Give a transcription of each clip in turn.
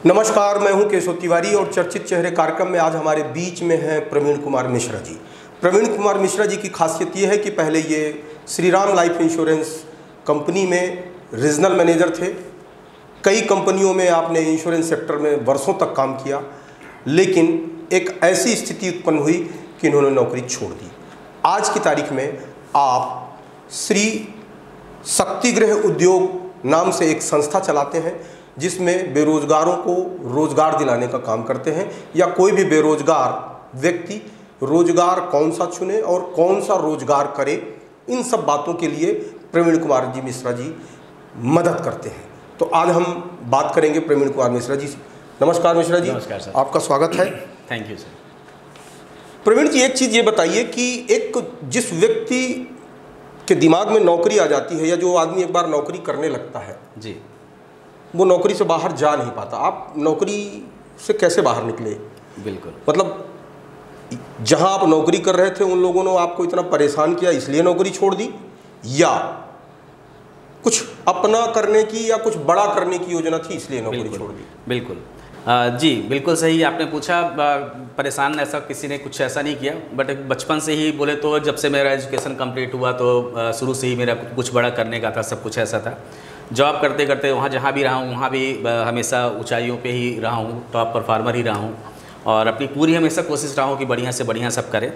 नमस्कार, मैं हूं केशव तिवारी और चर्चित चेहरे कार्यक्रम में आज हमारे बीच में हैं प्रवीण कुमार मिश्रा जी। प्रवीण कुमार मिश्रा जी की खासियत ये है कि पहले ये Shri Ram life insurance company में रीजनल मैनेजर थे। कई कंपनियों में आपने इंश्योरेंस सेक्टर में वर्षों तक काम किया, लेकिन एक ऐसी स्थिति उत्पन्न हुई कि इन्होंने नौकरी छोड़ दी। आज की तारीख में आप श्री शक्तिगृह उद्योग नाम से एक संस्था चलाते हैं, जिसमें बेरोजगारों को रोजगार दिलाने का काम करते हैं, या कोई भी बेरोजगार व्यक्ति रोजगार कौन सा चुने और कौन सा रोजगार करे, इन सब बातों के लिए प्रवीण कुमार जी मिश्रा जी मदद करते हैं। तो आज हम बात करेंगे प्रवीण कुमार मिश्रा जी से। नमस्कार मिश्रा जी। नमस्कार सर। आपका स्वागत है। Thank you sir. Praveen ji, एक चीज़ ये बताइए कि एक जिस व्यक्ति के दिमाग में नौकरी आ जाती है, या जो आदमी एक बार नौकरी करने लगता है जी, वो नौकरी से बाहर जा नहीं पाता। आप नौकरी से कैसे बाहर निकले? बिल्कुल। मतलब जहां आप नौकरी कर रहे थे उन लोगों ने आपको इतना परेशान किया इसलिए नौकरी छोड़ दी, या कुछ अपना करने की या कुछ बड़ा करने की योजना थी इसलिए नौकरी छोड़ दी? बिल्कुल जी, बिल्कुल सही आपने पूछा। परेशान ऐसा किसी ने कुछ ऐसा नहीं किया, बट बचपन से ही बोले तो जब से मेरा एजुकेशन कंप्लीट हुआ तो शुरू से ही मेरा कुछ बड़ा करने का था, सब कुछ ऐसा था। जॉब करते करते वहाँ जहाँ भी रहा हूँ वहाँ भी हमेशा ऊंचाइयों पे ही रहा हूँ, टॉप परफॉर्मर ही रहा हूँ, और अपनी पूरी हमेशा कोशिश रहा हूँ कि बढ़िया से बढ़िया सब करें।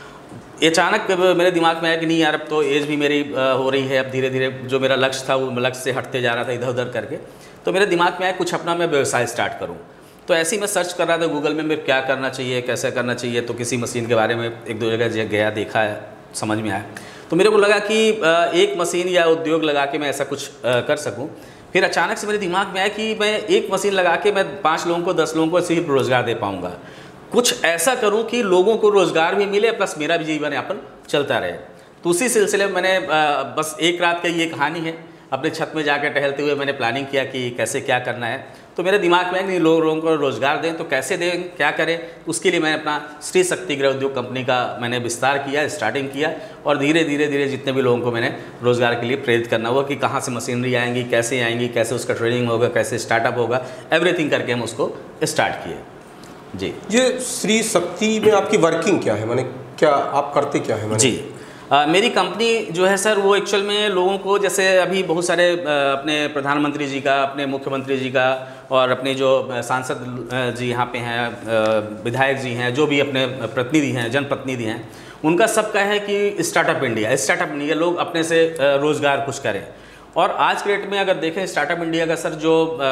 अचानक मेरे दिमाग में आया कि नहीं यार, अब तो एज भी मेरी हो रही है, अब धीरे धीरे जो मेरा लक्ष्य था वो लक्ष्य से हटते जा रहा था इधर उधर करके। तो मेरे दिमाग में आया कुछ अपना मैं व्यवसाय स्टार्ट करूँ। तो ऐसे ही मैं सर्च कर रहा था गूगल में, मेरे क्या करना चाहिए, कैसे करना चाहिए। तो किसी मशीन के बारे में एक दो जगह गया, देखा है, समझ में आया। तो मेरे को लगा कि एक मशीन या उद्योग लगा के मैं ऐसा कुछ कर सकूं। फिर अचानक से मेरे दिमाग में आया कि मैं एक मशीन लगा के मैं 5 लोगों को 10 लोगों को सिर्फ रोज़गार दे पाऊंगा। कुछ ऐसा करूं कि लोगों को रोज़गार भी मिले प्लस मेरा भी जीवन यापन चलता रहे। तो उसी सिलसिले में मैंने बस एक रात का ये कहानी है, अपने छत में जाकर टहलते हुए मैंने प्लानिंग किया कि कैसे क्या करना है। तो मेरे दिमाग में नहीं, लोगों को रोज़गार दें तो कैसे दें, क्या करें। उसके लिए मैंने अपना श्री शक्तिगृह उद्योग कंपनी का मैंने विस्तार किया, स्टार्टिंग किया, और धीरे धीरे जितने भी लोगों को मैंने रोज़गार के लिए प्रेरित करना हुआ कि कहाँ से मशीनरी आएंगी, कैसे आएंगी, कैसे उसका ट्रेनिंग होगा, कैसे स्टार्टअप होगा, एवरीथिंग करके हम उसको स्टार्ट किए। जी, ये श्री शक्ति में आपकी वर्किंग क्या है, माने क्या आप करते क्या है? जी, मेरी कंपनी जो है सर वो एक्चुअल में लोगों को, जैसे अभी बहुत सारे अपने प्रधानमंत्री जी का, अपने मुख्यमंत्री जी का, और अपने जो सांसद जी यहाँ पे हैं, विधायक जी हैं, जो भी अपने प्रतिनिधि हैं, जनप्रतिनिधि हैं, उनका सबका है कि स्टार्टअप इंडिया लोग अपने से रोज़गार कुछ करें। और आज के डेट में अगर देखें स्टार्टअप इंडिया का सर जो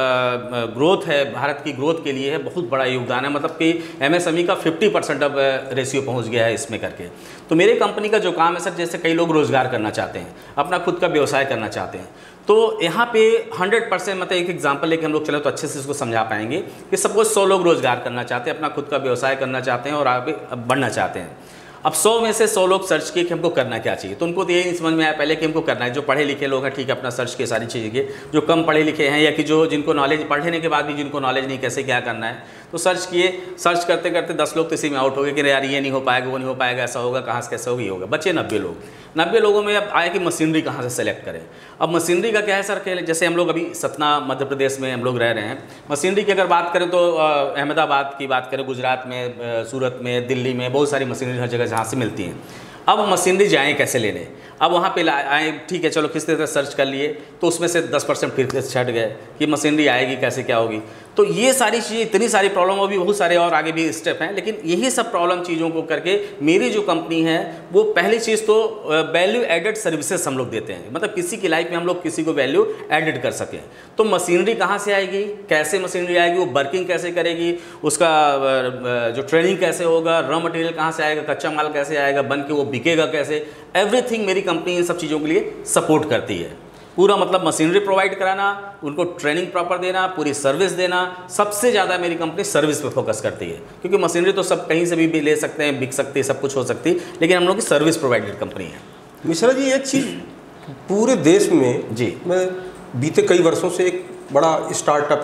ग्रोथ है, भारत की ग्रोथ के लिए है, बहुत बड़ा योगदान है। मतलब कि एमएसएमई का 50% अब रेशियो पहुंच गया है इसमें करके। तो मेरे कंपनी का जो काम है सर, जैसे कई लोग रोज़गार करना चाहते हैं, अपना खुद का व्यवसाय करना चाहते हैं, तो यहाँ पे 100% मतलब एक एग्जांपल लेके हम लोग चले तो अच्छे से इसको समझा पाएंगे कि सपोज 100 लोग रोज़गार करना चाहते हैं, अपना खुद का व्यवसाय करना चाहते हैं और आगे बढ़ना चाहते हैं। अब 100 में से 100 लोग सर्च किए कि हमको करना क्या चाहिए। तो उनको तो ये नहीं समझ में आया पहले कि हमको करना है, जो पढ़े लिखे लोग हैं ठीक है अपना सर्च किए सारी चीज़ें के, जो कम पढ़े लिखे हैं या कि जो जिनको नॉलेज, पढ़ने के बाद भी जिनको नॉलेज नहीं कैसे क्या करना है, तो सर्च किए। सर्च करते करते 10 लोग तो इसी में आउट हो गए कि यार ये नहीं हो पाएगा, वो नहीं हो पाएगा, ऐसा होगा, कहाँ से कैसे होगी, होगा। बचे 90 लोग। 90 लोगों में अब आए कि मशीनरी कहाँ से सेलेक्ट करें। अब मशीनरी का क्या है सर, जैसे हम लोग अभी सतना मध्य प्रदेश में हम लोग रह रहे हैं। मशीनरी की अगर बात करें तो अहमदाबाद की बात करें, गुजरात में, सूरत में, दिल्ली में बहुत सारी मशीनरी हर जगह जहाँ से मिलती हैं। अब मशीनरी जाएँ कैसे लेने, अब वहाँ पे आए, ठीक है चलो किस तरह से सर्च कर लिए, तो उसमें से 10% फिर छट गए कि मशीनरी आएगी कैसे, क्या होगी। तो ये सारी चीज़ें, इतनी सारी प्रॉब्लम, और भी बहुत सारे और आगे भी स्टेप हैं, लेकिन यही सब प्रॉब्लम चीज़ों को करके मेरी जो कंपनी है वो पहली चीज़ तो वैल्यू एडेड सर्विसेज हम लोग देते हैं। मतलब किसी की लाइफ में हम लोग किसी को वैल्यू एडेड कर सकें। तो मशीनरी कहाँ से आएगी, कैसे मशीनरी आएगी, वो वर्किंग कैसे करेगी, उसका जो ट्रेनिंग कैसे होगा, रॉ मटेरियल कहाँ से आएगा, कच्चा माल कैसे आएगा, बन के वो बिकेगा कैसे, एवरीथिंग मेरी कंपनी इन सब चीज़ों के लिए सपोर्ट करती है। पूरा मतलब मशीनरी प्रोवाइड कराना, उनको ट्रेनिंग प्रॉपर देना, पूरी सर्विस देना। सबसे ज़्यादा मेरी कंपनी सर्विस पे फोकस करती है, क्योंकि मशीनरी तो सब कहीं से भी ले सकते हैं, बिक सकती है, सब कुछ हो सकती है, लेकिन हम लोग की सर्विस प्रोवाइडेड कंपनी है। मिश्रा जी, एक चीज़ पूरे देश में जी, मैं बीते कई वर्षों से एक बड़ा स्टार्टअप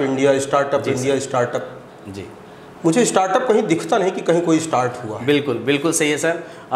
इंडिया, जी, मुझे स्टार्टअप कहीं दिखता नहीं कि कहीं कोई स्टार्ट हुआ। बिल्कुल बिल्कुल सही है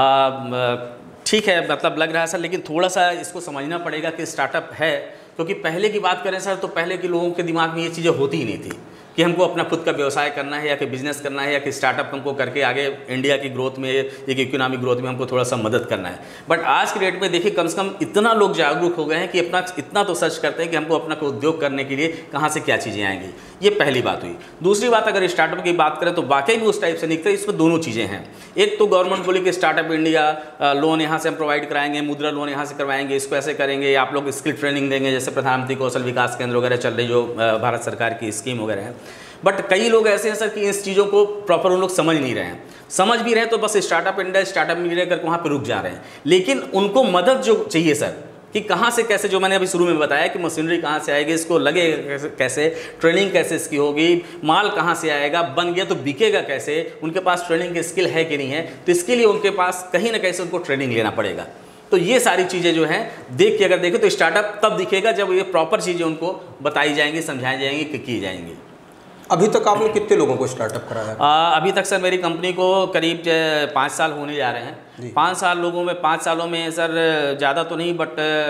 सर। ठीक है, मतलब लग रहा है सर, लेकिन थोड़ा सा इसको समझना पड़ेगा कि स्टार्टअप है, क्योंकि पहले की बात करें सर तो पहले के लोगों के दिमाग में ये चीज़ें होती ही नहीं थी। कि हमको अपना खुद का व्यवसाय करना है या कि बिजनेस करना है या कि स्टार्टअप हमको करके आगे इंडिया की ग्रोथ में, एक इकोनॉमिक ग्रोथ में हमको थोड़ा सा मदद करना है। बट आज के डेट में देखिए कम से कम इतना लोग जागरूक हो गए हैं कि अपना इतना तो सर्च करते हैं कि हमको अपना उद्योग करने के लिए कहाँ से क्या चीज़ें आएंगी। ये पहली बात हुई। दूसरी बात, अगर स्टार्टअप की बात करें तो वाकई भी उस टाइप से निकलते हैं। इसमें दोनों चीज़ें हैं। एक तो गवर्नमेंट बोली कि स्टार्टअप इंडिया लोन यहाँ से हम प्रोवाइड कराएंगे, मुद्रा लोन यहाँ से करवाएंगे, इसको ऐसे करेंगे, आप लोग स्किल ट्रेनिंग देंगे, जैसे प्रधानमंत्री कौशल विकास केंद्र वगैरह चल रही जो भारत सरकार की स्कीम वगैरह है। बट कई लोग ऐसे हैं सर कि इस चीज़ों को प्रॉपर उन लोग समझ नहीं रहे हैं। समझ भी रहे हैं तो बस स्टार्टअप इंडिया करके वहाँ पे रुक जा रहे हैं। लेकिन उनको मदद जो चाहिए सर, कि कहाँ से कैसे, जो मैंने अभी शुरू में बताया कि मशीनरी कहाँ से आएगी, इसको लगेगा कैसे, ट्रेनिंग कैसे इसकी होगी, माल कहाँ से आएगा, बन गया तो बिकेगा कैसे, उनके पास ट्रेनिंग की स्किल है कि नहीं है, तो इसके लिए उनके पास कहीं ना कहीं से उनको ट्रेनिंग लेना पड़ेगा। तो ये सारी चीज़ें जो हैं देख के अगर देखें तो स्टार्टअप तब दिखेगा जब ये प्रॉपर चीज़ें उनको बताई जाएंगी, समझाई जाएंगी, की जाएंगी। अभी तक आपने कितने लोगों को स्टार्टअप कराया? अभी तक सर मेरी कंपनी को करीब 5 साल होने जा रहे हैं। 5 सालों में सर ज़्यादा तो नहीं,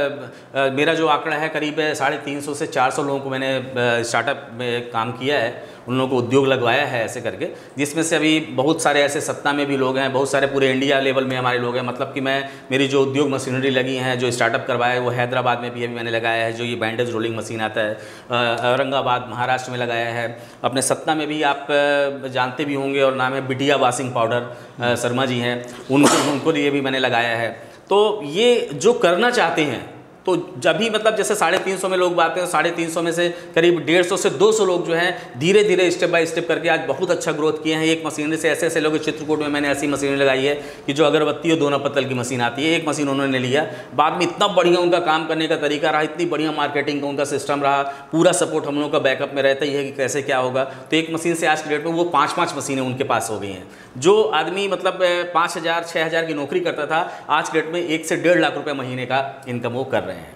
बट मेरा जो आंकड़ा है करीब 350 से 400 लोगों को मैंने स्टार्टअप में काम किया है, उन लोगों को उद्योग लगवाया है ऐसे करके, जिसमें से अभी बहुत सारे ऐसे सत्ता में भी लोग हैं, बहुत सारे पूरे इंडिया लेवल में हमारे लोग हैं। मतलब कि मेरी जो उद्योग मशीनरी लगी हैं, जो स्टार्टप करवाया है, वो हैदराबाद में भी अभी मैंने लगाया है, जो ये बैंडेज रोलिंग मशीन आता है, औरंगाबाद महाराष्ट्र में लगाया है। अपने सत्ता में भी आप जानते भी होंगे और नाम है बिटिया वॉशिंग पाउडर, शर्मा जी हैं, उनको लिए भी मैंने लगाया है। तो ये जो करना चाहते हैं, तो जब भी मतलब जैसे 350 में लोग बात हैं, 350 में से करीब 150 से 200 लोग जो हैं धीरे धीरे स्टेप बाय स्टेप करके आज बहुत अच्छा ग्रोथ किए हैं। एक मशीनरी से ऐसे लोग, चित्रकूट में मैंने ऐसी मशीनरी लगाई है कि जो अगरबत्ती और दोना पत्तल की मशीन आती है, एक मशीन उन्होंने लिया, बाद में इतना बढ़िया उनका काम करने का तरीका रहा, इतनी बढ़िया मार्केटिंग का उनका सिस्टम रहा, पूरा सपोर्ट हम लोगों का बैकअप में रहता ही है कि कैसे क्या होगा। तो एक मशीन से आज के डेट में वो 5-5 मशीनें उनके पास हो गई हैं। जो आदमी मतलब 5,000-6,000 की नौकरी करता था, आज के डेट में 1 से 1.5 लाख रुपये महीने का इनकम वो कर रहे हैं।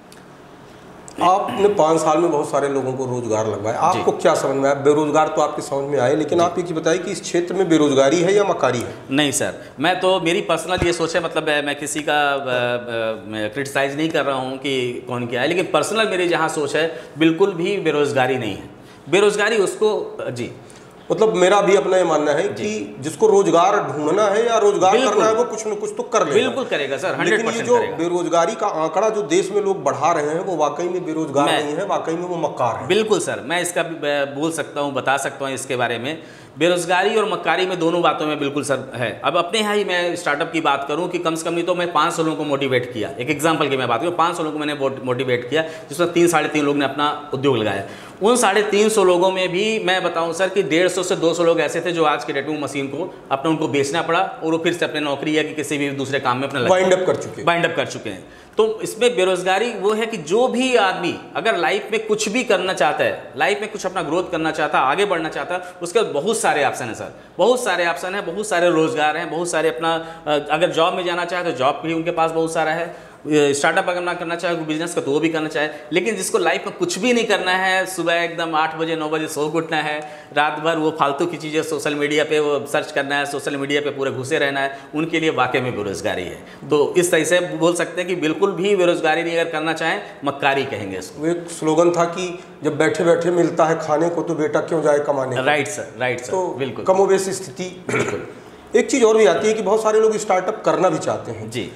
आपने 5 साल में बहुत सारे लोगों को रोजगार लगवाया, आपको क्या समझ में आया? बेरोजगार तो आपके समझ में आए, लेकिन आप ये बताइए कि इस क्षेत्र में बेरोजगारी है या मक्कारी है? नहीं सर, मैं तो मेरी पर्सनल ये सोच है, मतलब मैं किसी का क्रिटिसाइज नहीं कर रहा हूँ कि कौन क्या है, लेकिन पर्सनल मेरी जहाँ सोच है, बिल्कुल भी बेरोजगारी नहीं है। बेरोजगारी उसको जी मतलब मेरा भी अपना ये मानना है कि जिसको रोजगार ढूंढना है या रोजगार करना है वो कुछ न कुछ तो कर लेगा, बिल्कुल करेगा सर, 100% लेकिन ये जो बेरोजगारी का आंकड़ा जो देश में लोग बढ़ा रहे हैं वो वाकई में बेरोजगार नहीं है, वाकई में वो मक्कार है। बिल्कुल सर, मैं इसका बोल सकता हूँ, बता सकता हूँ इसके बारे में। बेरोजगारी और मक्कारी में दोनों बातों में बिल्कुल सर है। अब अपने यहाँ ही मैं स्टार्टअप की बात करूँ कि कम से कम नहीं तो मैं 500 लोगों को मोटिवेट किया। एक एग्जांपल की मैं बात करूँ, 500 लोगों को मैंने मोटिवेट किया, जिसमें 3-3.5 लोग ने अपना उद्योग लगाया। उन 350 लोगों में भी मैं बताऊं सर कि 150 से 200 लोग ऐसे थे जो आज के डेट में मशीन को अपने उनको बेचना पड़ा और वो फिर से अपने नौकरी या कि किसी भी दूसरे काम में अपना बाइंड अप कर चुके हैं। तो इसमें बेरोजगारी वो है कि जो भी आदमी अगर लाइफ में कुछ भी करना चाहता है, लाइफ में कुछ अपना ग्रोथ करना चाहता है, आगे बढ़ना चाहता है, उसके बहुत सारे ऑप्शन है सर, बहुत सारे ऑप्शन है, बहुत सारे रोजगार हैं, बहुत सारे अपना अगर जॉब में जाना चाहे तो जॉब भी उनके पास बहुत सारा है, स्टार्टअप अगर ना करना चाहे बिजनेस का तो वो भी करना चाहे। लेकिन जिसको लाइफ में कुछ भी नहीं करना है, सुबह एकदम 8 बजे 9 बजे सो उठना है, रात भर वो फालतू की चीज़ें सोशल मीडिया पे वो सर्च करना है, सोशल मीडिया पे पूरे घुसे रहना है, उनके लिए वाकई में बेरोजगारी है। तो इस तरह से बोल सकते हैं कि बिल्कुल भी बेरोजगारी नहीं, अगर करना चाहें मक्कारी कहेंगे इसको। एक स्लोगन था कि जब बैठे बैठे मिलता है खाने को तो बेटा क्यों जाए कमाने। राइट सर, तो बिल्कुल कमोबेश स्थिति बिल्कुल। एक चीज़ और भी आती है कि बहुत सारे लोग स्टार्टअप करना भी चाहते हैं जी,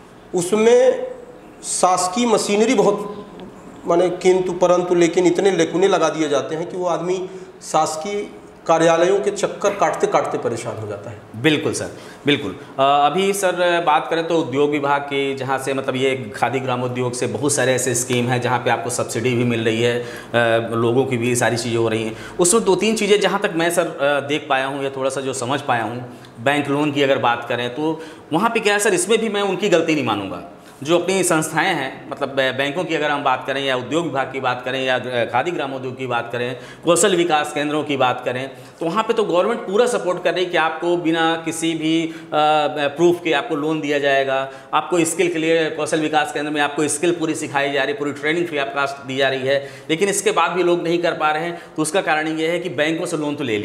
उसमें शासकीय मशीनरी बहुत माने किंतु परंतु लेकिन इतने लेकुने लगा दिए जाते हैं कि वो आदमी शासकीय कार्यालयों के चक्कर काटते काटते परेशान हो जाता है। बिल्कुल सर, बिल्कुल। अभी सर बात करें तो उद्योग विभाग के जहाँ से मतलब ये खादी ग्रामोद्योग से बहुत सारे ऐसे स्कीम हैं जहाँ पे आपको सब्सिडी भी मिल रही है, लोगों की भी सारी चीज़ें हो रही हैं। उसमें 2-3 चीज़ें जहाँ तक मैं सर देख पाया हूँ या थोड़ा सा जो समझ पाया हूँ, बैंक लोन की अगर बात करें तो वहाँ पर क्या है सर, इसमें भी मैं उनकी गलती नहीं मानूंगा। जो अपनी संस्थाएं हैं, मतलब बैंकों की अगर हम बात करें या उद्योग विभाग की बात करें या खादी ग्रामोद्योग की बात करें, कौशल विकास केंद्रों की बात करें, तो वहाँ पे तो गवर्नमेंट पूरा सपोर्ट कर रही है कि आपको बिना किसी भी प्रूफ के आपको लोन दिया जाएगा। आपको स्किल के लिए कौशल विकास केंद्र में आपको स्किल पूरी सिखाई जा रही है, पूरी ट्रेनिंग फ्री ऑफ कॉस्ट दी जा रही है। लेकिन इसके बाद भी लोग नहीं कर पा रहे हैं, तो उसका कारण ये है कि बैंकों से लोन तो ले लिए,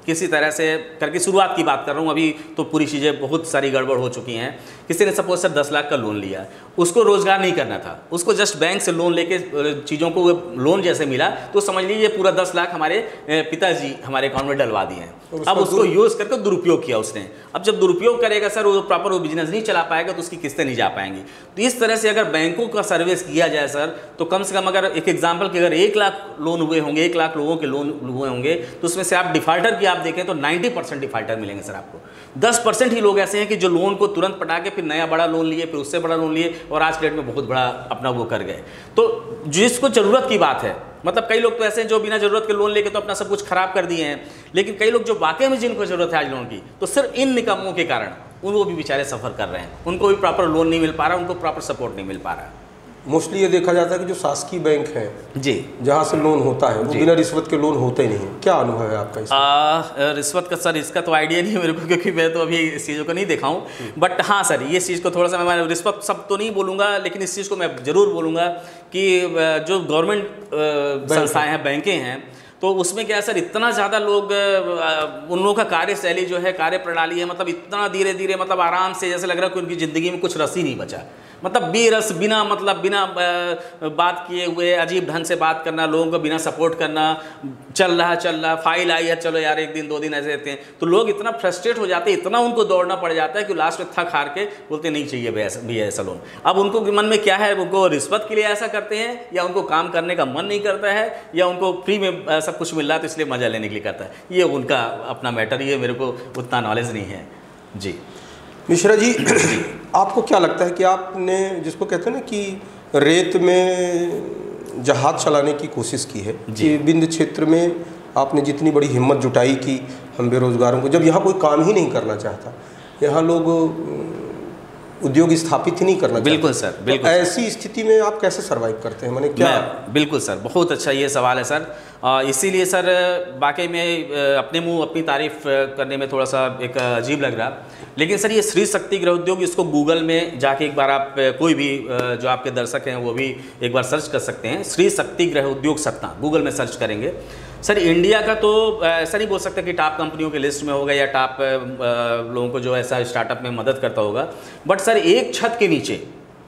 किसी तरह से करके शुरुआत की बात कर रहा हूँ, अभी तो पूरी चीज़ें बहुत सारी गड़बड़ हो चुकी हैं। किसी ने सपोज सर 10 लाख का लोन लिया, उसको रोजगार नहीं करना था, उसको जस्ट बैंक से लोन लेके चीज़ों को लोन जैसे मिला तो समझ लीजिए पूरा 10 लाख हमारे पिताजी हमारे अकाउंट में डलवा दिए हैं। अब उसको यूज़ करके दुरुपयोग किया उसने। अब जब दुरुपयोग करेगा सर वो प्रॉपर वो बिजनेस नहीं चला पाएगा तो उसकी किस्तें नहीं जा पाएंगी। तो इस तरह से अगर बैंकों का सर्विस किया जाए सर तो कम से कम अगर एक एग्जाम्पल कि अगर 1 लाख लोन हुए होंगे, 1 लाख लोगों के लोन हुए होंगे तो उसमें से आप डिफाल्टर की आप देखें तो 90% डिफाल्टर मिलेंगे सर आपको। 10% ही लोग ऐसे हैं कि जो लोन को तुरंत पटा के फिर नया बड़ा लोन लिए, फिर उससे बड़ा लोन लिए और आज के डेट में बहुत बड़ा अपना वो कर गए। तो जिसको ज़रूरत की बात है, मतलब कई लोग तो ऐसे हैं जो बिना ज़रूरत के लोन लेके तो अपना सब कुछ खराब कर दिए हैं, लेकिन कई लोग जो वाकई में जिनको ज़रूरत है आज लोन की, तो सिर्फ इन निकम्मों के कारण वो भी बेचारे सफ़र कर रहे हैं, उनको भी प्रॉपर लोन नहीं मिल पा रहा, उनको प्रॉपर सपोर्ट नहीं मिल पा रहा। मोस्टली ये देखा जाता है कि जो शासकीय बैंक हैं जी, जहाँ से लोन होता है वो बिना रिश्वत के लोन होते ही नहीं है। क्या अनुभव है आपका इसका? रिश्वत का सर इसका तो आइडिया नहीं है मेरे को, क्योंकि मैं तो अभी इस चीज़ों को नहीं देखा हूँ। बट हाँ सर, ये चीज़ को थोड़ा सा मैं रिश्वत सब तो नहीं बोलूँगा, लेकिन इस चीज़ को मैं ज़रूर बोलूँगा कि जो गवर्नमेंट संस्थाएँ हैं, बैंकें हैं, तो उसमें क्या है सर, इतना ज़्यादा लोग उन लोगों का कार्यशैली जो है, कार्य प्रणाली है, मतलब इतना धीरे धीरे, मतलब आराम से, जैसे लग रहा है कि उनकी ज़िंदगी में कुछ रस ही नहीं बचा। मतलब बेरस, बिना मतलब बिना बात किए हुए अजीब ढंग से बात करना, लोगों को बिना सपोर्ट करना, चल रहा फाइल आई है, चलो यार 1 दिन 2 दिन ऐसे देते हैं, तो लोग इतना फ्रस्ट्रेट हो जाते हैं, इतना उनको दौड़ना पड़ जाता है कि लास्ट में थक हार के बोलते नहीं चाहिए भैया ऐसा लोन। अब उनको मन में क्या है, उनको रिश्वत के लिए ऐसा करते हैं, या उनको काम करने का मन नहीं करता है, या उनको फ्री में सब कुछ मिल रहा है तो इसलिए मज़ा लेने के लिए करता है। ये उनका अपना मैटर, ये मेरे को उतना नॉलेज नहीं है। जी मिश्रा जी, आपको क्या लगता है कि आपने जिसको कहते हैं ना कि रेत में जहाज चलाने की कोशिश की है, कि विंध्य क्षेत्र में आपने जितनी बड़ी हिम्मत जुटाई कि हम बेरोजगारों को, जब यहाँ कोई काम ही नहीं करना चाहता, यहाँ लोग उद्योग स्थापित ही नहीं करना चाहते। बिल्कुल सर, बिल्कुल। तो ऐसी स्थिति में आप कैसे सर्वाइव करते हैं, मैंने क्या? बिल्कुल सर, बहुत अच्छा ये सवाल है सर। इसीलिए सर वाकई में अपने मुंह अपनी तारीफ करने में थोड़ा सा एक अजीब लग रहा, लेकिन सर ये श्री शक्ति गृह उद्योग, इसको गूगल में जाके एक बार आप कोई भी जो आपके दर्शक हैं वो भी एक बार सर्च कर सकते हैं, श्री शक्ति गृह उद्योग सतना, गूगल में सर्च करेंगे सर। इंडिया का तो ऐसा नहीं बोल सकता कि टॉप कंपनियों के लिस्ट में होगा या टॉप लोगों को जो ऐसा स्टार्टअप में मदद करता होगा, बट सर एक छत के नीचे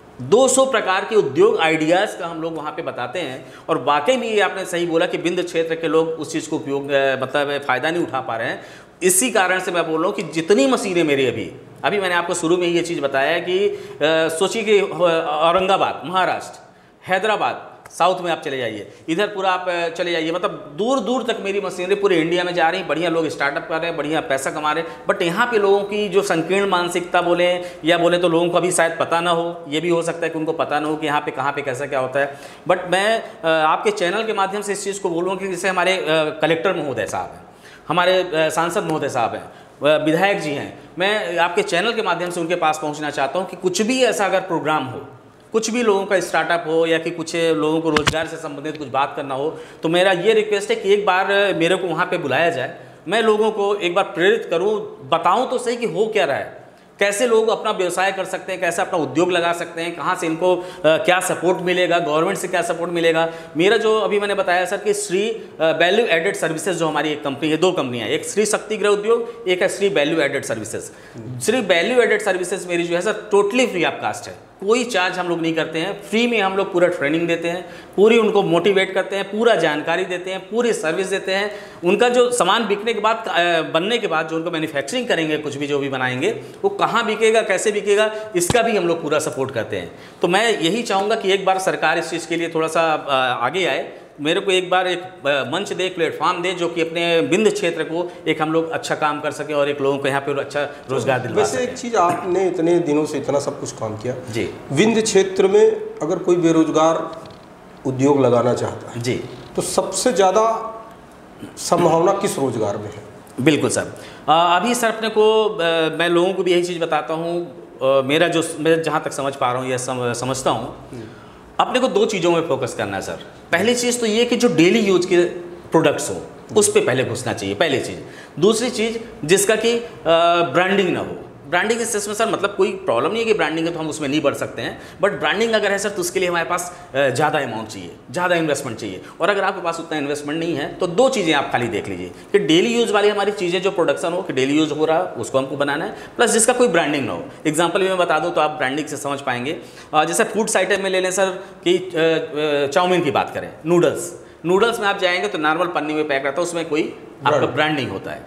200 प्रकार के उद्योग आइडियाज़ का हम लोग वहाँ पे बताते हैं। और वाकई में ये आपने सही बोला कि विंध्य क्षेत्र के लोग उस चीज़ को उपयोग मतलब फ़ायदा नहीं उठा पा रहे हैं। इसी कारण से मैं बोल रहा हूँ कि जितनी मशीनें मेरी अभी मैंने आपको शुरू में ये चीज़ बताया कि सोचिए कि औरंगाबाद महाराष्ट्र, हैदराबाद साउथ में आप चले जाइए, इधर पूरा आप चले जाइए, मतलब दूर दूर तक मेरी मशीनरी पूरे इंडिया में जा रही, बढ़िया लोग स्टार्टअप कर रहे हैं, बढ़िया पैसा कमा रहे हैं। बट यहाँ पे लोगों की जो संकीर्ण मानसिकता बोले या बोले तो लोगों को अभी शायद पता ना हो, ये भी हो सकता है कि उनको पता ना हो कि यहाँ पे कहाँ पे कैसा क्या होता है। बट मैं आपके चैनल के माध्यम से इस चीज़ को बोलूँगा कि जैसे हमारे कलेक्टर महोदय साहब हैं, हमारे सांसद महोदय साहब हैं, विधायक जी हैं, मैं आपके चैनल के माध्यम से उनके पास पहुँचना चाहता हूँ कि कुछ भी ऐसा अगर प्रोग्राम हो, कुछ भी लोगों का स्टार्टअप हो या कि कुछ लोगों को रोज़गार से संबंधित कुछ बात करना हो, तो मेरा ये रिक्वेस्ट है कि एक बार मेरे को वहाँ पे बुलाया जाए, मैं लोगों को एक बार प्रेरित करूँ, बताऊँ तो सही कि हो क्या रहा है, कैसे लोग अपना व्यवसाय कर सकते हैं, कैसे अपना उद्योग लगा सकते हैं, कहाँ से इनको क्या सपोर्ट मिलेगा, गवर्नमेंट से क्या सपोर्ट मिलेगा। मेरा जो अभी मैंने बताया सर कि श्री वैल्यू एडेड सर्विसेज जो हमारी एक कंपनी है, 2 कंपनियाँ, एक श्री शक्ति गृह उद्योग, एक है Shri value added services. Shri value added services मेरी जो है sir totally free of cost है, कोई चार्ज हम लोग नहीं करते हैं, फ्री में हम लोग पूरा ट्रेनिंग देते हैं, पूरी उनको मोटिवेट करते हैं, पूरा जानकारी देते हैं, पूरी सर्विस देते हैं। उनका जो सामान बिकने के बाद बनने के बाद जो उनको मैन्युफैक्चरिंग करेंगे, कुछ भी जो भी बनाएंगे वो कहाँ बिकेगा, कैसे बिकेगा, इसका भी हम लोग पूरा सपोर्ट करते हैं। तो मैं यही चाहूँगा कि एक बार सरकार इस चीज़ के लिए थोड़ा सा आगे आए, मेरे को एक बार एक मंच दे, प्लेटफॉर्म दे, जो कि अपने विंध्य क्षेत्र को एक हम लोग अच्छा काम कर सकें और एक लोगों को यहाँ पे अच्छा रोजगार दिलवा सकें। वैसे एक चीज़, आपने इतने दिनों से इतना सब कुछ काम किया जी, विंध्य क्षेत्र में अगर कोई बेरोजगार उद्योग लगाना चाहता है जी, तो सबसे ज़्यादा संभावना किस रोजगार में है? बिल्कुल सर, अभी सर अपने को मैं लोगों को भी यही चीज़ बताता हूँ, मेरा जो मैं जहाँ तक समझ पा रहा हूँ या समझता हूँ, अपने को 2 चीज़ों में फोकस करना है सर। पहली चीज़ तो ये कि जो डेली यूज के प्रोडक्ट्स हो उस पर पहले घुसना चाहिए, पहली चीज़। दूसरी चीज़ जिसका कि ब्रांडिंग ना हो, ब्रांडिंग इस सेंस में सर मतलब कोई प्रॉब्लम नहीं है कि ब्रांडिंग है तो हम उसमें नहीं बढ़ सकते हैं, बट ब्रांडिंग अगर है सर तो उसके लिए हमारे पास ज़्यादा अमाउंट चाहिए, ज़्यादा इन्वेस्टमेंट चाहिए। और अगर आपके पास उतना इन्वेस्टमेंट नहीं है तो दो चीज़ें आप खाली देख लीजिए कि डेली यूज़ वाली हमारी चीज़ें जो प्रोडक्शन हो कि डेली यूज़ हो रहा उसको हमको बनाना है, प्लस जिसका कोई ब्रांडिंग ना हो। एग्जाम्पल भी मैं बता दूँ तो आप ब्रांडिंग से समझ पाएंगे। जैसे फूड्स आइटम में ले लें सर कि चाउमीन की बात करें, नूडल्स में आप जाएंगे तो नॉर्मल पन्नी में पैक रहता है, उसमें कोई आपका ब्रांडिंग होता है।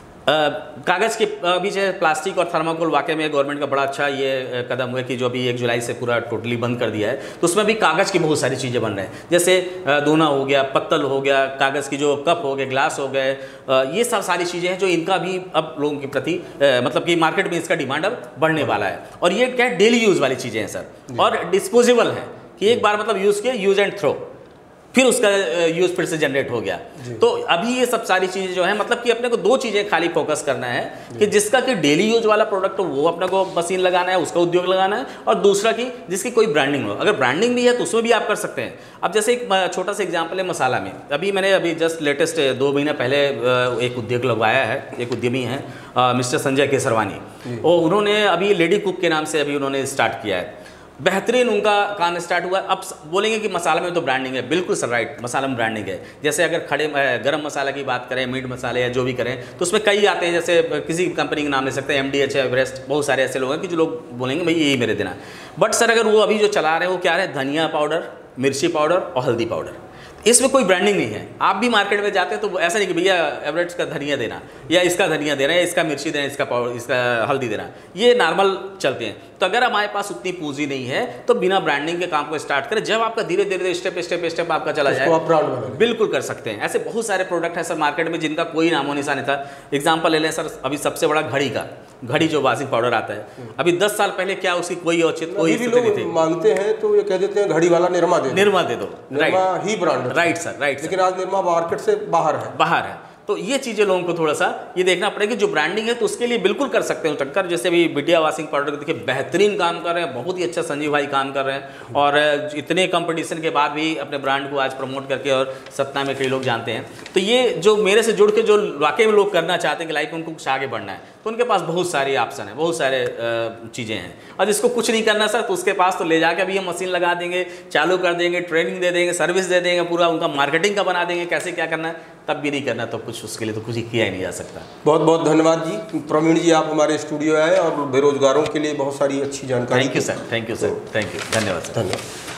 कागज़ के अभी जो प्लास्टिक और थर्माकोल वाकई में गवर्नमेंट का बड़ा अच्छा ये कदम हुआ कि जो अभी 1 जुलाई से पूरा टोटली बंद कर दिया है, तो उसमें भी कागज़ की बहुत सारी चीज़ें बन रहे हैं, जैसे दोना हो गया, पत्तल हो गया, कागज़ की जो कप हो गए, ग्लास हो गए, ये सब सारी चीज़ें हैं जो इनका भी अब लोगों के प्रति मतलब कि मार्केट में इसका डिमांड अब बढ़ने वाला है। और ये क्या डेली यूज़ वाली चीज़ें हैं सर, और डिस्पोजेबल है कि एक बार मतलब यूज़ किया, यूज़ एंड थ्रो, फिर उसका यूज़ फिर से जनरेट हो गया। तो अभी ये सब सारी चीज़ें जो है मतलब कि अपने को दो चीज़ें खाली फोकस करना है कि जिसका कि डेली यूज वाला प्रोडक्ट हो वो अपने को मशीन लगाना है, उसका उद्योग लगाना है, और दूसरा कि जिसकी कोई ब्रांडिंग हो। अगर ब्रांडिंग भी है तो उसमें भी आप कर सकते हैं। अब जैसे एक छोटा सा एग्जाम्पल है मसाला में, मैंने जस्ट लेटेस्ट 2 महीने पहले एक उद्योग लगवाया है, एक उद्यमी है मिस्टर संजय केसरवानी, और उन्होंने अभी लेडी कुक के नाम से अभी उन्होंने स्टार्ट किया है। बेहतरीन उनका काम स्टार्ट हुआ। अब बोलेंगे कि मसाला में तो ब्रांडिंग है, बिल्कुल सर राइट, मसाला में ब्रांडिंग है। जैसे अगर खड़े गरम मसाला की बात करें, मीट मसाले या जो भी करें, तो उसमें कई आते हैं, जैसे किसी कंपनी का नाम ले सकते हैं, MDH, एवरेस्ट, बहुत सारे ऐसे लोग हैं कि जो लोग बोलेंगे भाई यही मेरे देना। बट सर अगर वो अभी जो चला रहे हैं वो क्या है, धनिया पाउडर, मिर्ची पाउडर और हल्दी पाउडर, इसमें कोई ब्रांडिंग नहीं है। आप भी मार्केट में जाते हैं तो ऐसा नहीं कि भैया एवरेस्ट का धनिया देना, या इसका धनिया देना, या इसका मिर्ची देना, इसका पाउडर, इसका हल्दी देना, ये नॉर्मल चलते हैं। तो अगर हमारे पास उतनी पूंजी नहीं है तो बिना ब्रांडिंग के काम को स्टार्ट करें। जब आपका धीरे धीरे स्टेप आपका चला जाए, आप ब्रांड बना बिल्कुल कर सकते हैं। ऐसे बहुत सारे प्रोडक्ट हैं सर मार्केट में जिनका कोई नामो निशान नहीं था। एग्जाम्पल ले लें सर, अभी सबसे बड़ा घड़ी जो वॉशिंग पाउडर आता है, अभी 10 साल पहले क्या उसकी कोई औचित्य कोई नहीं थी। मांगते हैं तो ये कह देते हैं घड़ी वाला निरमा दे दो, निरमा ही ब्रांड, राइट सर, राइट। लेकिन आज निरमा मार्केट से बाहर है। तो ये चीज़ें लोगों को थोड़ा सा ये देखना पड़ेगा। जो ब्रांडिंग है तो उसके लिए बिल्कुल कर सकते हो टक्कर। जैसे अभी बिटिया वॉशिंग पाउडर देखिए बेहतरीन काम कर रहे हैं, बहुत ही अच्छा संजीव भाई काम कर रहे हैं, और इतने कंपटीशन के बाद भी अपने ब्रांड को आज प्रमोट करके और सत्ता में कई लोग जानते हैं। तो ये जो मेरे से जुड़ के जो वाकई में लोग करना चाहते हैं कि लाइफ में उनको कुछ आगे बढ़ना है, तो उनके पास बहुत सारे ऑप्शन है, बहुत सारे चीज़ें हैं। और जिसको कुछ नहीं करना सर तो उसके पास तो ले जाके अभी हम मशीन लगा देंगे, चालू कर देंगे, ट्रेनिंग दे देंगे, सर्विस दे देंगे, पूरा उनका मार्केटिंग का बना देंगे, कैसे क्या करना है, तब भी नहीं करना तो कुछ उसके लिए तो कुछ ही किया ही नहीं जा सकता। बहुत बहुत धन्यवाद जी प्रवीण जी, आप हमारे स्टूडियो आए और बेरोजगारों के लिए बहुत सारी अच्छी जानकारी। Thank you sir, thank you sir, thank you, धन्यवाद सर, धन्यवाद।